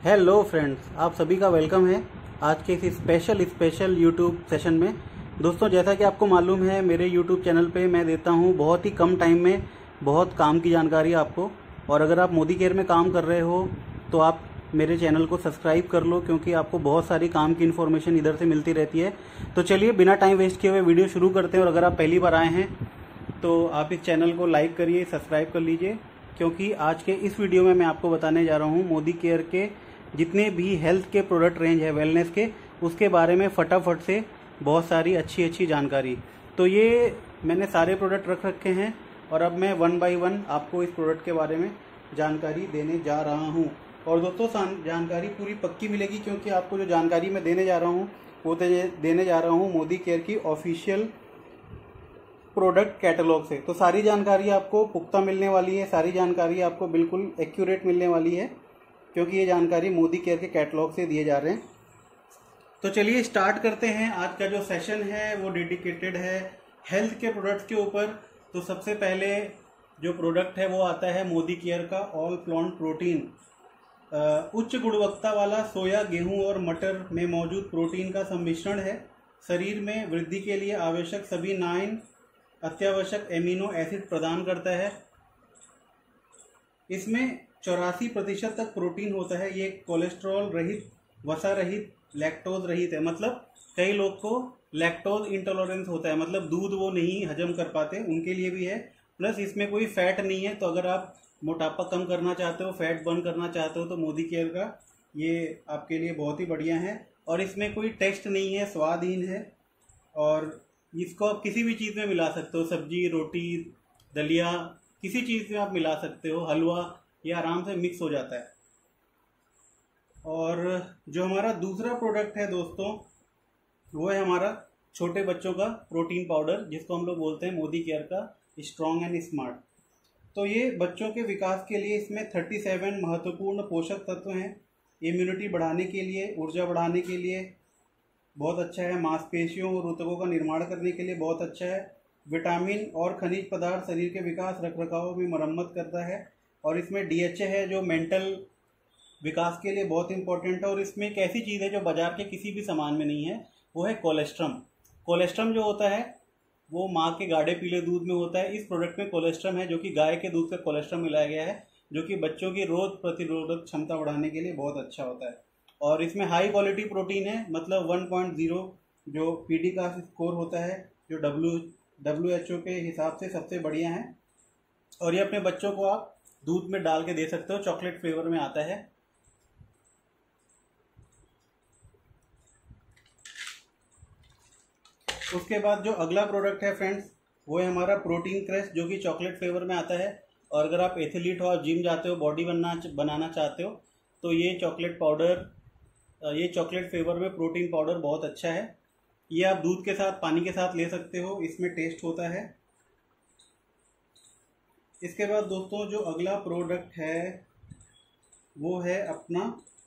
Hello friends, आप सभी का वेलकम है आज के इस स्पेशल यूट्यूब सेशन में। दोस्तों, जैसा कि आपको मालूम है, मेरे यूट्यूब चैनल पे मैं देता हूँ बहुत ही कम टाइम में बहुत काम की जानकारी आपको। और अगर आप मोदी केयर में काम कर रहे हो तो आप मेरे चैनल को सब्सक्राइब कर लो, क्योंकि आपको बहुत सारी काम की इन्फॉर्मेशन इधर से मिलती रहती है। तो चलिए बिना टाइम वेस्ट किए हुए वीडियो शुरू करते हैं। और अगर आप पहली बार आए हैं तो आप इस चैनल को लाइक करिए, सब्सक्राइब कर लीजिए, क्योंकि आज के इस वीडियो में मैं आपको बताने जा रहा हूँ मोदी केयर के जितने भी हेल्थ के प्रोडक्ट रेंज है वेलनेस के, उसके बारे में फटाफट से बहुत सारी अच्छी जानकारी। तो ये मैंने सारे प्रोडक्ट रख रखे हैं और अब मैं 1 बाय 1 आपको इस प्रोडक्ट के बारे में जानकारी देने जा रहा हूँ। और दोस्तों, जानकारी पूरी पक्की मिलेगी, क्योंकि आपको जो जानकारी मैं देने जा रहा हूँ वो देने जा रहा हूँ मोदी केयर की ऑफिशियल प्रोडक्ट कैटलॉग से। तो सारी जानकारी आपको पुख्ता मिलने वाली है, सारी जानकारी आपको बिल्कुल एक्यूरेट मिलने वाली है, क्योंकि ये जानकारी मोदी केयर के कैटलॉग से दिए जा रहे हैं। तो चलिए स्टार्ट करते हैं। आज का जो सेशन है वो डेडिकेटेड है हेल्थ के प्रोडक्ट्स के ऊपर। तो सबसे पहले जो प्रोडक्ट है वो आता है मोदी केयर का ऑल प्लांट प्रोटीन। उच्च गुणवत्ता वाला सोया, गेहूं और मटर में मौजूद प्रोटीन का सम्मिश्रण है। शरीर में वृद्धि के लिए आवश्यक सभी 9 अत्यावश्यक एमिनो एसिड प्रदान करता है। इसमें 84% तक प्रोटीन होता है। ये कोलेस्ट्रॉल रहित, वसा रहित, लैक्टोज रहित है। मतलब कई लोग को लैक्टोज इंटॉलरेंस होता है, मतलब दूध वो नहीं हजम कर पाते, उनके लिए भी है। प्लस इसमें कोई फैट नहीं है। तो अगर आप मोटापा कम करना चाहते हो, फैट बर्न करना चाहते हो, तो मोदी केयर का ये आपके लिए बहुत ही बढ़िया है। और इसमें कोई टेस्ट नहीं है, स्वादहीन है। और इसको आप किसी भी चीज़ में मिला सकते हो, सब्जी, रोटी, दलिया, किसी चीज़ में आप मिला सकते हो, हलवा, ये आराम से मिक्स हो जाता है। और जो हमारा दूसरा प्रोडक्ट है दोस्तों, वो है हमारा छोटे बच्चों का प्रोटीन पाउडर, जिसको हम लोग बोलते हैं मोदी केयर का स्ट्रॉन्ग एंड स्मार्ट। तो ये बच्चों के विकास के लिए इसमें 37 महत्वपूर्ण पोषक तत्व हैं। इम्यूनिटी बढ़ाने के लिए, ऊर्जा बढ़ाने के लिए बहुत अच्छा है। मांसपेशियों और ऊतकों का निर्माण करने के लिए बहुत अच्छा है। विटामिन और खनिज पदार्थ शरीर के विकास, रख रखाव में मरम्मत करता है। और इसमें DHA है जो मेंटल विकास के लिए बहुत इंपॉर्टेंट है। और इसमें एक ऐसी चीज़ है जो बाजार के किसी भी सामान में नहीं है, वो है कोलेस्ट्रम। कोलेस्ट्रम जो होता है वो माँ के गाढ़े पीले दूध में होता है। इस प्रोडक्ट में कोलेस्ट्रम है, जो कि गाय के दूध का कोलेस्ट्रम मिलाया गया है, जो कि बच्चों की रोग प्रतिरोधक क्षमता बढ़ाने के लिए बहुत अच्छा होता है। और इसमें हाई क्वालिटी प्रोटीन है, मतलब 1.0 जो PD का स्कोर होता है, जो WHO के हिसाब से सबसे बढ़िया है। और ये अपने बच्चों को आप दूध में डाल के दे सकते हो, चॉकलेट फ्लेवर में आता है। उसके बाद जो अगला प्रोडक्ट है फ्रेंड्स, वो है हमारा प्रोटीन क्रश, जो कि चॉकलेट फ्लेवर में आता है। और अगर आप एथलीट हो, आप जिम जाते हो, बॉडी बनाना चाहते हो, तो ये चॉकलेट फ्लेवर में प्रोटीन पाउडर बहुत अच्छा है। ये आप दूध के साथ, पानी के साथ ले सकते हो, इसमें टेस्ट होता है। इसके बाद दोस्तों जो अगला प्रोडक्ट है वो है अपना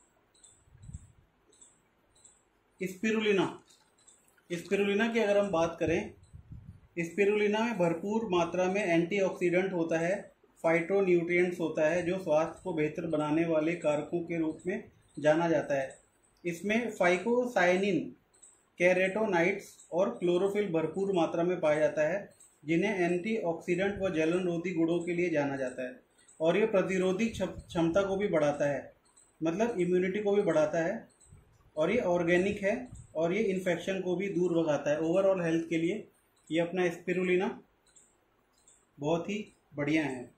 स्पिरुलिना की अगर हम बात करें, स्पिरुलिना में भरपूर मात्रा में एंटीऑक्सीडेंट होता है, फाइटोन्यूट्रिएंट्स होता है, जो स्वास्थ्य को बेहतर बनाने वाले कारकों के रूप में जाना जाता है। इसमें फाइकोसाइनिन, कैरोटीनॉइड्स और क्लोरोफिल भरपूर मात्रा में पाया जाता है, जिन्हें एंटीऑक्सीडेंट व जलन रोधी गुणों के लिए जाना जाता है। और ये प्रतिरोधी क्षमता को भी बढ़ाता है, मतलब इम्यूनिटी को भी बढ़ाता है। और ये ऑर्गेनिक है और ये इन्फेक्शन को भी दूर भगाता है। ओवरऑल हेल्थ के लिए ये अपना स्पिरुलिना बहुत ही बढ़िया है।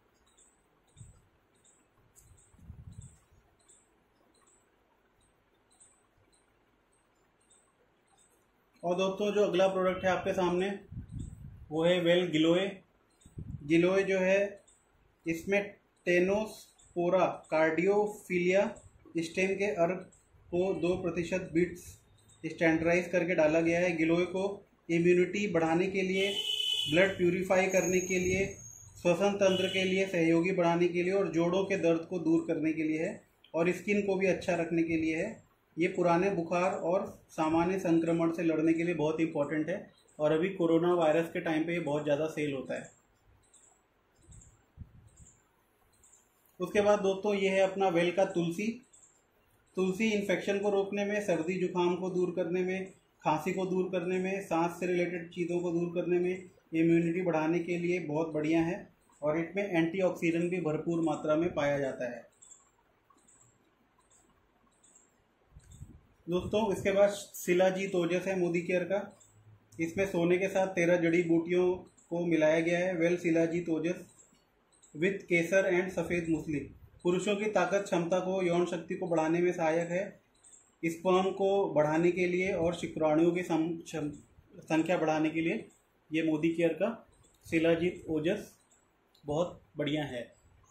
और दोस्तों जो अगला प्रोडक्ट है आपके सामने, वो है गिलोय जो है, इसमें टेनोस्पोरा कार्डियोफिलिया स्टेम के अर्घ को 2% बिट्स स्टैंडर्डाइज करके डाला गया है। गिलोय को इम्यूनिटी बढ़ाने के लिए, ब्लड प्यूरिफाई करने के लिए, श्वसन तंत्र के लिए सहयोगी बढ़ाने के लिए, और जोड़ों के दर्द को दूर करने के लिए है। और स्किन को भी अच्छा रखने के लिए है। ये पुराने बुखार और सामान्य संक्रमण से लड़ने के लिए बहुत इंपॉर्टेंट है। और अभी कोरोना वायरस के टाइम पे ये बहुत ज़्यादा सेल होता है। उसके बाद दोस्तों ये है अपना वेल का तुलसी। तुलसी इन्फेक्शन को रोकने में, सर्दी जुकाम को दूर करने में, खांसी को दूर करने में, सांस से रिलेटेड चीज़ों को दूर करने में, इम्यूनिटी बढ़ाने के लिए बहुत बढ़िया है और इसमें एंटीऑक्सीडेंट भी भरपूर मात्रा में पाया जाता है। दोस्तों इसके बाद शिलाजीत ओजस है मोदी केयर का। इसमें सोने के साथ 13 जड़ी बूटियों को मिलाया गया है। Well Shilajit Ojas with kesar and safed musli पुरुषों की ताकत क्षमता को, यौन शक्ति को बढ़ाने में सहायक है, स्पर्म को बढ़ाने के लिए और शुक्राणुओं की संख्या बढ़ाने के लिए ये मोदी केयर का शिलाजीत ओजस बहुत बढ़िया है।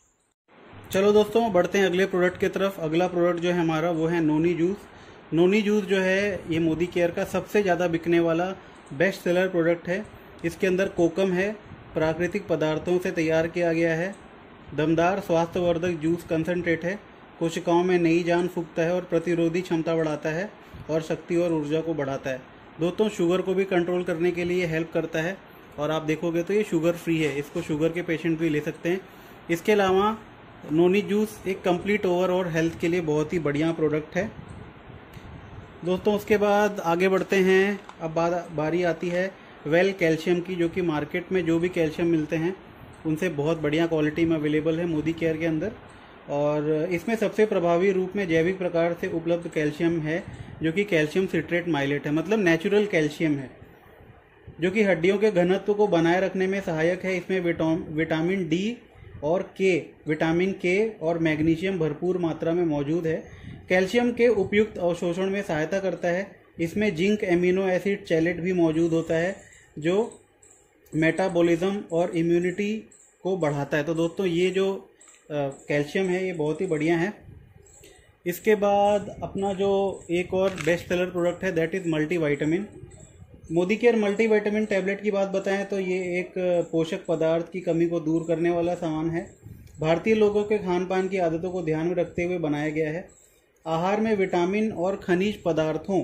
चलो दोस्तों बढ़ते हैं अगले प्रोडक्ट की तरफ। अगला प्रोडक्ट जो है हमारा वो है नोनी जूस। नोनी जूस जो है ये मोदी केयर का सबसे ज़्यादा बिकने वाला बेस्ट सेलर प्रोडक्ट है। इसके अंदर कोकम है, प्राकृतिक पदार्थों से तैयार किया गया है, दमदार स्वास्थ्यवर्धक जूस कंसनट्रेट है, कोशिकाओं में नई जान फूंकता है और प्रतिरोधी क्षमता बढ़ाता है और शक्ति और ऊर्जा को बढ़ाता है। दोस्तों शुगर को भी कंट्रोल करने के लिए हेल्प करता है और आप देखोगे तो ये शुगर फ्री है, इसको शुगर के पेशेंट भी ले सकते हैं। इसके अलावा नोनी जूस एक कंप्लीट ओवरऑल हेल्थ के लिए बहुत ही बढ़िया प्रोडक्ट है। दोस्तों उसके बाद आगे बढ़ते हैं। अब बारी आती है वेल कैल्शियम की, जो कि मार्केट में जो भी कैल्शियम मिलते हैं उनसे बहुत बढ़िया क्वालिटी में अवेलेबल है मोदी केयर के अंदर। और इसमें सबसे प्रभावी रूप में जैविक प्रकार से उपलब्ध कैल्शियम है, जो कि कैल्शियम सिट्रेट माइलेट है, मतलब नेचुरल कैल्शियम है, जो कि हड्डियों के घनत्व को बनाए रखने में सहायक है। इसमें विटामिन डी और विटामिन के और मैग्नीशियम भरपूर मात्रा में मौजूद है। कैल्शियम के उपयुक्त अवशोषण में सहायता करता है। इसमें जिंक एमिनो एसिड चैलेट भी मौजूद होता है, जो मेटाबॉलिज्म और इम्यूनिटी को बढ़ाता है। तो दोस्तों ये जो कैल्शियम है ये बहुत ही बढ़िया है। इसके बाद अपना जो एक और बेस्ट सेलर प्रोडक्ट है that is multivitamin. Modi care multivitamin tablet की बात बताएं तो ये एक पोषक पदार्थ की कमी को दूर करने वाला सामान है। भारतीय लोगों के खान पान की आदतों को ध्यान में रखते हुए बनाया गया है। आहार में विटामिन और खनिज पदार्थों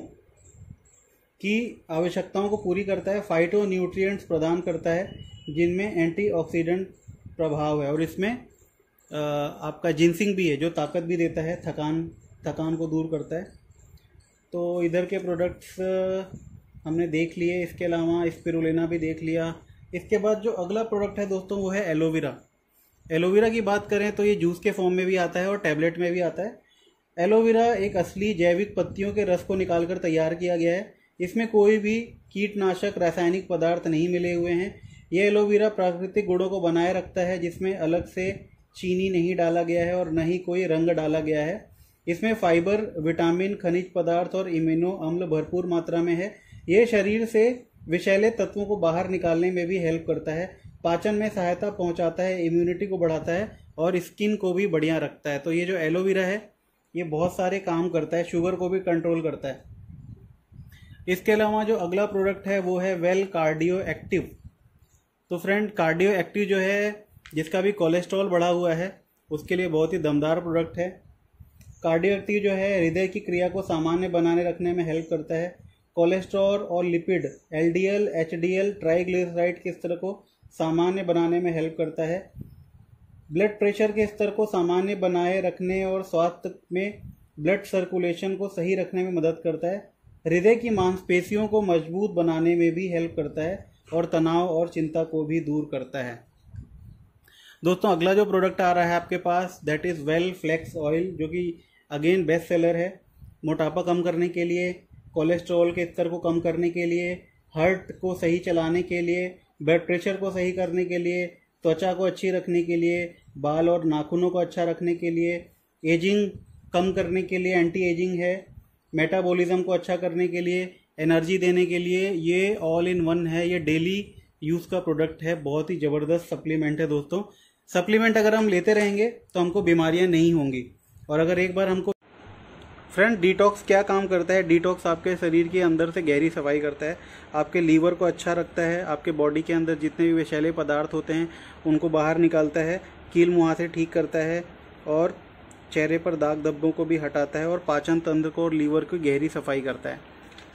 की आवश्यकताओं को पूरी करता है, फाइटो न्यूट्रिएंट्स प्रदान करता है जिनमें एंटीऑक्सीडेंट प्रभाव है और इसमें आपका जिंसिंग भी है जो ताकत भी देता है, थकान को दूर करता है। तो इधर के प्रोडक्ट्स हमने देख लिए। इसके अलावा स्पिरुलिना भी देख लिया। इसके बाद जो अगला प्रोडक्ट है दोस्तों वो है एलोवेरा। एलोवेरा की बात करें तो ये जूस के फॉर्म में भी आता है और टैबलेट में भी आता है। एलोवेरा एक असली जैविक पत्तियों के रस को निकालकर तैयार किया गया है। इसमें कोई भी कीटनाशक रासायनिक पदार्थ नहीं मिले हुए हैं। यह एलोवेरा प्राकृतिक गुणों को बनाए रखता है, जिसमें अलग से चीनी नहीं डाला गया है और न ही कोई रंग डाला गया है। इसमें फाइबर, विटामिन, खनिज पदार्थ और इम्यूनो अम्ल भरपूर मात्रा में है। यह शरीर से विषैले तत्वों को बाहर निकालने में भी हेल्प करता है, पाचन में सहायता पहुंचाता है, इम्यूनिटी को बढ़ाता है और स्किन को भी बढ़िया रखता है। तो ये जो एलोवेरा है ये बहुत सारे काम करता है, शुगर को भी कंट्रोल करता है। इसके अलावा जो अगला प्रोडक्ट है वो है वेल कार्डियो एक्टिव। तो फ्रेंड कार्डियो एक्टिव जो है जिसका भी कोलेस्ट्रॉल बढ़ा हुआ है उसके लिए बहुत ही दमदार प्रोडक्ट है। कार्डियो एक्टिव जो है हृदय की क्रिया को सामान्य बनाने रखने में हेल्प करता है। कोलेस्ट्रॉल और लिपिड एलडीएल, एचडीएल, ट्राइग्लिसराइड के स्तर को सामान्य बनाने में हेल्प करता है। ब्लड प्रेशर के स्तर को सामान्य बनाए रखने और स्वास्थ्य में ब्लड सर्कुलेशन को सही रखने में मदद करता है। हृदय की मांसपेशियों को मजबूत बनाने में भी हेल्प करता है और तनाव और चिंता को भी दूर करता है। दोस्तों अगला जो प्रोडक्ट आ रहा है आपके पास that is well flax oil, जो कि अगेन बेस्ट सेलर है। मोटापा कम करने के लिए, कोलेस्ट्रॉल के स्तर को कम करने के लिए, हार्ट को सही चलाने के लिए, ब्लड प्रेशर को सही करने के लिए, त्वचा को अच्छी रखने के लिए, बाल और नाखूनों को अच्छा रखने के लिए, एजिंग कम करने के लिए, एंटी एजिंग है, मेटाबॉलिज्म को अच्छा करने के लिए, एनर्जी देने के लिए, ये ऑल इन वन है। ये डेली यूज़ का प्रोडक्ट है, बहुत ही ज़बरदस्त सप्लीमेंट है दोस्तों। सप्लीमेंट अगर हम लेते रहेंगे तो हमको बीमारियां नहीं होंगी। और अगर एक बार हमको फ्रेंड डिटॉक्स क्या काम करता है, डिटॉक्स आपके शरीर के अंदर से गहरी सफाई करता है, आपके लीवर को अच्छा रखता है, आपके बॉडी के अंदर जितने भी विषैले पदार्थ होते हैं उनको बाहर निकालता है, कील मुहासे ठीक करता है और चेहरे पर दाग धब्बों को भी हटाता है और पाचन तंत्र को और लीवर की गहरी सफाई करता है।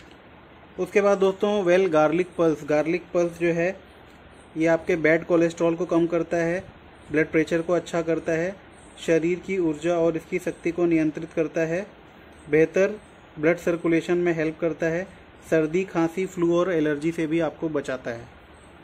उसके बाद दोस्तों वेल गार्लिक पल्स जो है ये आपके बैड कोलेस्ट्रॉल को कम करता है, ब्लड प्रेशर को अच्छा करता है, शरीर की ऊर्जा और इसकी शक्ति को नियंत्रित करता है बेहतर ब्लड सर्कुलेशन में हेल्प करता है, सर्दी खांसी फ्लू और एलर्जी से भी आपको बचाता है।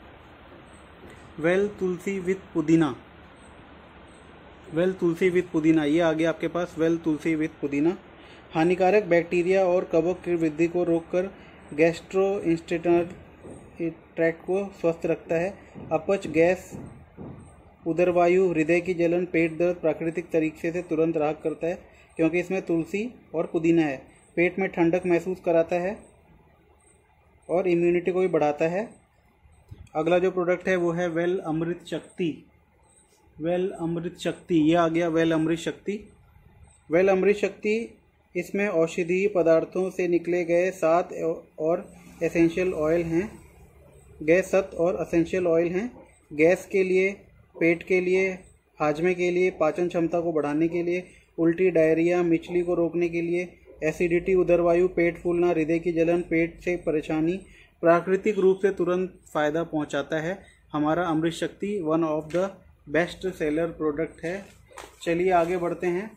Well tulsi with pudina, well tulsi with pudina, ये आ गया आपके पास वेल तुलसी विथ पुदीना। हानिकारक बैक्टीरिया और कवक की वृद्धि को रोककर गैस्ट्रोइंटेस्टाइनल ट्रैक्ट को स्वस्थ रखता है। अपच, गैस, उदरवायु, हृदय की जलन, पेट दर्द प्राकृतिक तरीके से तुरंत राहत करता है क्योंकि इसमें तुलसी और पुदीना है। पेट में ठंडक महसूस कराता है और इम्यूनिटी को भी बढ़ाता है। अगला जो प्रोडक्ट है वो है वेल अमृत शक्ति। वेल अमृत शक्ति, ये आ गया वेल अमृत शक्ति। वेल अमृत शक्ति, इसमें औषधीय पदार्थों से निकले गए 7 और एसेंशियल ऑयल हैं, गैस 7 और एसेंशियल ऑयल हैं। गैस के लिए, पेट के लिए, हाजमे के लिए, पाचन क्षमता को बढ़ाने के लिए, उल्टी, डायरिया, मिचली को रोकने के लिए, एसिडिटी, उदरवायु, पेट फूलना, हृदय की जलन, पेट से परेशानी, प्राकृतिक रूप से तुरंत फ़ायदा पहुंचाता है। हमारा Amrit Shakti one of the best seller product है। चलिए आगे बढ़ते हैं।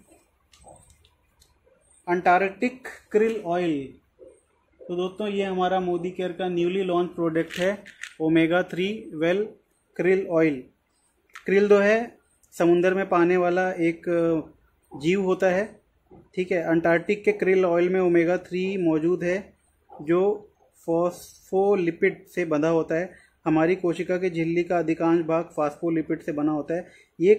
अंटार्कटिक क्रिल ऑयल, तो दोस्तों ये हमारा मोदी केयर का न्यूली लॉन्च प्रोडक्ट है, omega 3 well krill oil. Krill जो है समुंदर में पाने वाला एक जीव होता है, ठीक है। अंटार्कटिक के क्रिल ऑयल में ओमेगा 3 मौजूद है जो फॉस्फोलिपिड से बंधा होता है। हमारी कोशिका के झिल्ली का अधिकांश भाग फॉस्फोलिपिड से बना होता है। ये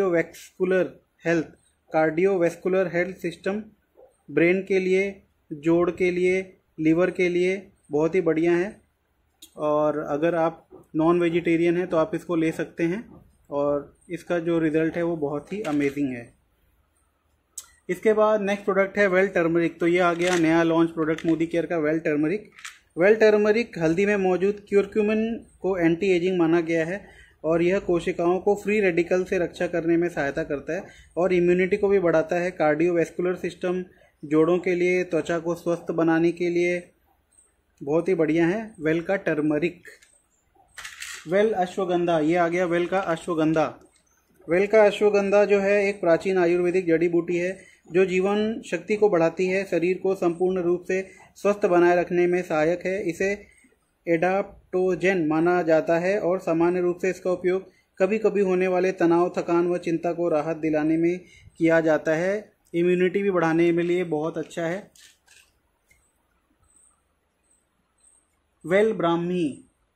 कार्डियोवैस्कुलर हेल्थ सिस्टम, ब्रेन के लिए, जोड़ के लिए, लीवर के लिए बहुत ही बढ़िया है। और अगर आप नॉन वेजिटेरियन हैं तो आप इसको ले सकते हैं और इसका जो रिज़ल्ट है वो बहुत ही अमेजिंग है। इसके बाद नेक्स्ट प्रोडक्ट है वेल टर्मरिक। तो ये आ गया नया लॉन्च प्रोडक्ट मोदी केयर का वेल टर्मरिक। वेल टर्मरिक हल्दी में मौजूद क्यूरक्यूमिन को एंटी एजिंग माना गया है और यह कोशिकाओं को फ्री रेडिकल से रक्षा करने में सहायता करता है और इम्यूनिटी को भी बढ़ाता है। कार्डियोवैस्कुलर सिस्टम, जोड़ों के लिए, त्वचा को स्वस्थ बनाने के लिए बहुत ही बढ़िया है वेल का टर्मरिक। वेल अश्वगंधा, ये आ गया वेल का अश्वगंधा। वेल का अश्वगंधा जो है एक प्राचीन आयुर्वेदिक जड़ी बूटी है जो जीवन शक्ति को बढ़ाती है, शरीर को संपूर्ण रूप से स्वस्थ बनाए रखने में सहायक है। इसे एडाप्टोजेन माना जाता है और सामान्य रूप से इसका उपयोग कभी कभी होने वाले तनाव, थकान व चिंता को राहत दिलाने में किया जाता है। इम्यूनिटी भी बढ़ाने के लिए बहुत अच्छा है। वेल ब्राह्मी,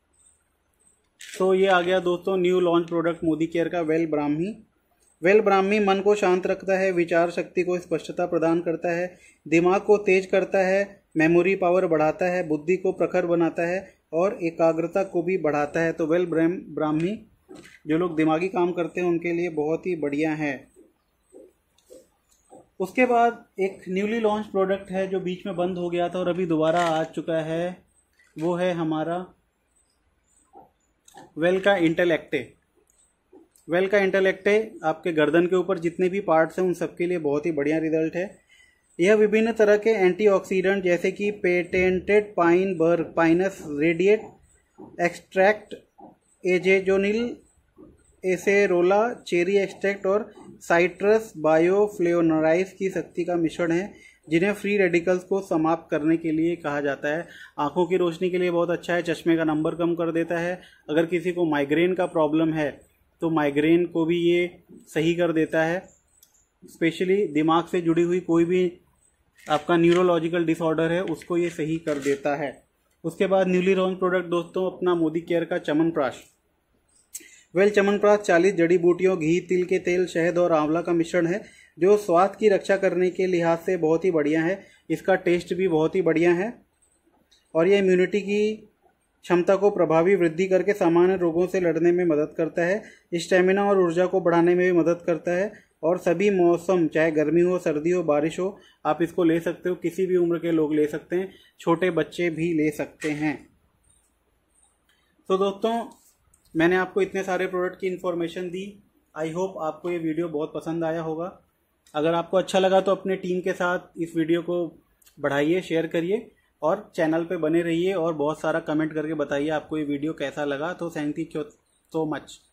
तो ये आ गया दोस्तों new launch product Modi care का वेल ब्राह्मी। वेल ब्राह्मी मन को शांत रखता है, विचार शक्ति को स्पष्टता प्रदान करता है, दिमाग को तेज करता है, मेमोरी पावर बढ़ाता है, बुद्धि को प्रखर बनाता है और एकाग्रता को भी बढ़ाता है। तो वेल ब्राह्मी जो लोग दिमागी काम करते हैं उनके लिए बहुत ही बढ़िया है। उसके बाद एक न्यूली लॉन्च प्रोडक्ट है जो बीच में बंद हो गया था और अभी दोबारा आ चुका है, वो है हमारा वेल का इंटेलेक्टे। वेल का इंटेलेक्टे आपके गर्दन के ऊपर जितने भी पार्ट्स हैं उन सबके लिए बहुत ही बढ़िया रिजल्ट है। यह विभिन्न तरह के एंटीऑक्सीडेंट जैसे कि patented pine bark, pinus radiata extract, एजेजोनिल, एसेरोला, चेरी एक्सट्रैक्ट और साइट्रस बायोफ्लेवोनोइड्स की शक्ति का मिश्रण है जिन्हें फ्री रेडिकल्स को समाप्त करने के लिए कहा जाता है। आंखों की रोशनी के लिए बहुत अच्छा है, चश्मे का नंबर कम कर देता है। अगर किसी को माइग्रेन का प्रॉब्लम है तो माइग्रेन को भी ये सही कर देता है। स्पेशली दिमाग से जुड़ी हुई कोई भी आपका न्यूरोलॉजिकल डिसऑर्डर है उसको ये सही कर देता है। उसके बाद न्यूली लॉन्च प्रोडक्ट दोस्तों अपना मोदी केयर का च्यवनप्राश। वेल च्यवनप्राश 40 जड़ी बूटियों, घी, तिल के तेल, शहद और आंवला का मिश्रण है जो स्वास्थ्य की रक्षा करने के लिहाज से बहुत ही बढ़िया है। इसका टेस्ट भी बहुत ही बढ़िया है और ये इम्यूनिटी की क्षमता को प्रभावी वृद्धि करके सामान्य रोगों से लड़ने में मदद करता है। स्टेमिना और ऊर्जा को बढ़ाने में भी मदद करता है और सभी मौसम, चाहे गर्मी हो, सर्दी हो, बारिश हो, आप इसको ले सकते हो। किसी भी उम्र के लोग ले सकते हैं, छोटे बच्चे भी ले सकते हैं। तो दोस्तों मैंने आपको इतने सारे प्रोडक्ट की इन्फॉर्मेशन दी। आई होप आपको ये वीडियो बहुत पसंद आया होगा। अगर आपको अच्छा लगा तो अपने टीम के साथ इस वीडियो को बढ़ाइए, शेयर करिए और चैनल पे बने रहिए और बहुत सारा कमेंट करके बताइए आपको ये वीडियो कैसा लगा। तो थैंक यू सो मच।